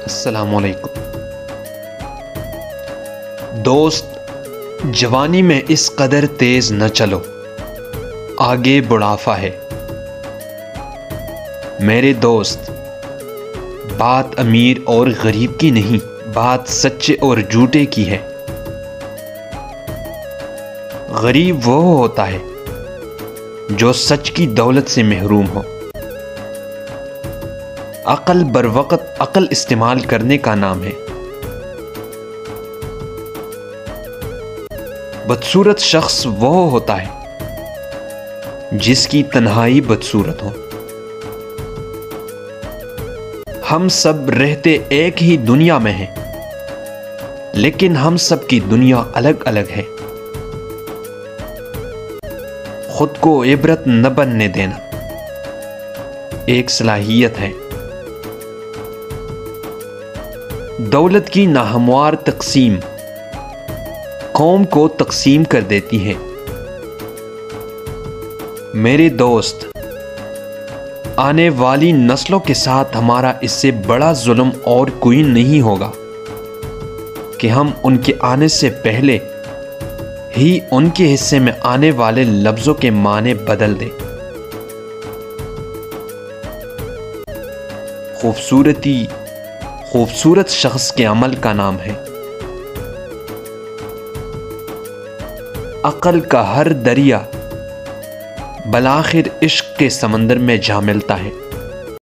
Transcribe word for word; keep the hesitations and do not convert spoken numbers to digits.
السلام علیکم دوست، جوانی میں اس قدر تیز نہ چلو، آگے بڑھاپا ہے۔ میرے دوست، بات امیر اور غریب کی نہیں، بات سچے اور جھوٹے کی ہے۔ غریب وہ ہوتا ہے جو سچ کی دولت سے محروم ہو۔ عقل بر وقت عقل استعمال کرنے کا نام ہے۔ بدصورت شخص وہ ہوتا ہے جس کی تنہائی بدصورت ہو۔ ہم سب رہتے ایک ہی دنیا میں ہیں، لیکن ہم سب کی دنیا الگ الگ ہے۔ خود کو عبرت نہ بننے دینا ایک صلاحیت ہے۔ دولت کی ناہموار تقسیم قوم کو تقسیم کر دیتی ہے۔ میرے دوست، آنے والی نسلوں کے ساتھ ہمارا اس سے بڑا ظلم اور کوئی نہیں ہوگا کہ ہم ان کے آنے سے پہلے ہی ان کے حصے میں آنے والے لفظوں کے معنی بدل دیں۔ خوبصورتی خوبصورت شخص کے عمل کا نام ہے۔ عقل کا ہر دریا بالآخر عشق کے سمندر میں جا ملتا ہے۔